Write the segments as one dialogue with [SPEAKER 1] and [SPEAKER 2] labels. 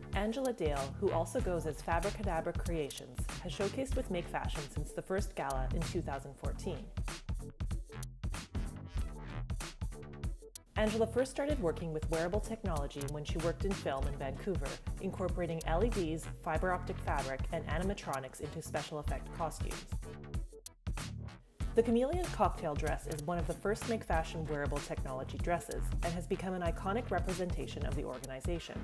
[SPEAKER 1] Angela Dale, who also goes as Fabricadabra Creations, has showcased with MakeFashion since the first gala in 2014. Angela first started working with wearable technology when she worked in film in Vancouver, incorporating LEDs, fiber optic fabric, and animatronics into special effect costumes. The chameleon cocktail dress is one of the first MakeFashion wearable technology dresses and has become an iconic representation of the organization.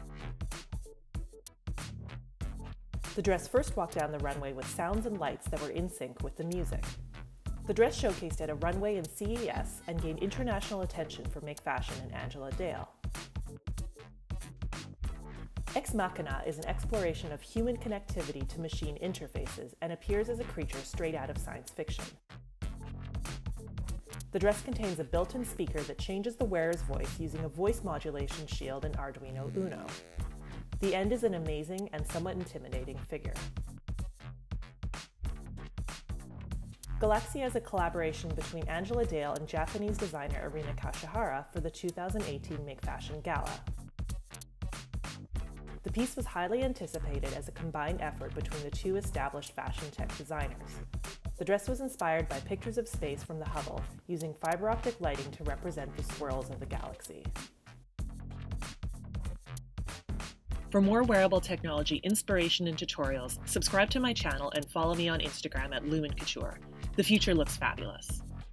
[SPEAKER 1] The dress first walked down the runway with sounds and lights that were in sync with the music. The dress showcased at a runway in CES and gained international attention for MakeFashion and Angela Dale. Ex Machina is an exploration of human connectivity to machine interfaces and appears as a creature straight out of science fiction. The dress contains a built-in speaker that changes the wearer's voice using a voice modulation shield and Arduino Uno. The end is an amazing and somewhat intimidating figure. Galaxia is a collaboration between Angela Dale and Japanese designer Arina Kashihara for the 2018 MakeFashion Gala. The piece was highly anticipated as a combined effort between the two established FashionTech designers. The dress was inspired by pictures of space from the Hubble, using fiber optic lighting to represent the swirls of the galaxy. For more wearable technology inspiration and tutorials, subscribe to my channel and follow me on Instagram at Lumen Couture. The future looks fabulous.